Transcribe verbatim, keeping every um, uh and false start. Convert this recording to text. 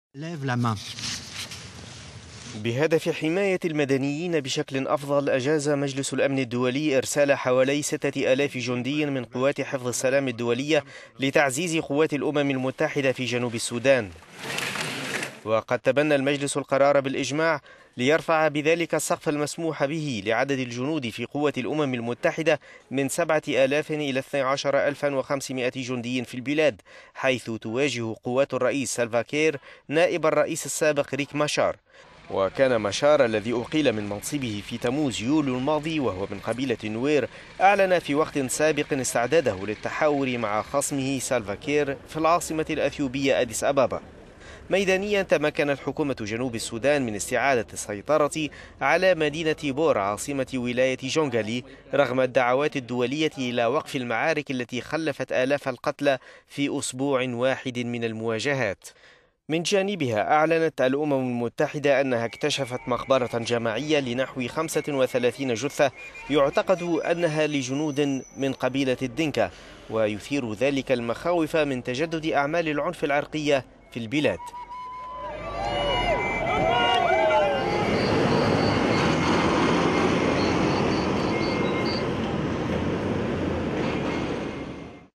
بهدف حماية المدنيين بشكل أفضل، أجاز مجلس الأمن الدولي إرسال حوالي ستة آلاف جندي من قوات حفظ السلام الدولية لتعزيز قوات الأمم المتحدة في جنوب السودان. وقد تبنى المجلس القرار بالإجماع ليرفع بذلك السقف المسموح به لعدد الجنود في قوة الأمم المتحدة من سبعة آلاف إلى اثني عشر ألفا وخمسمائة جندي في البلاد، حيث تواجه قوات الرئيس سالفا كير نائب الرئيس السابق ريك ماشار. وكان ماشار الذي أقيل من منصبه في تموز يوليو الماضي وهو من قبيلة نوير أعلن في وقت سابق استعداده للتحاور مع خصمه سالفا كير في العاصمة الأثيوبية أديس أبابا. ميدانيا، تمكنت حكومة جنوب السودان من استعادة السيطرة على مدينة بور عاصمة ولاية جونغالي رغم الدعوات الدولية إلى وقف المعارك التي خلفت آلاف القتلى في أسبوع واحد من المواجهات. من جانبها، أعلنت الأمم المتحدة أنها اكتشفت مقبرة جماعية لنحو خمسة وثلاثين جثة يعتقد أنها لجنود من قبيلة الدنكا، ويثير ذلك المخاوف من تجدد أعمال العنف العرقية في البلاد.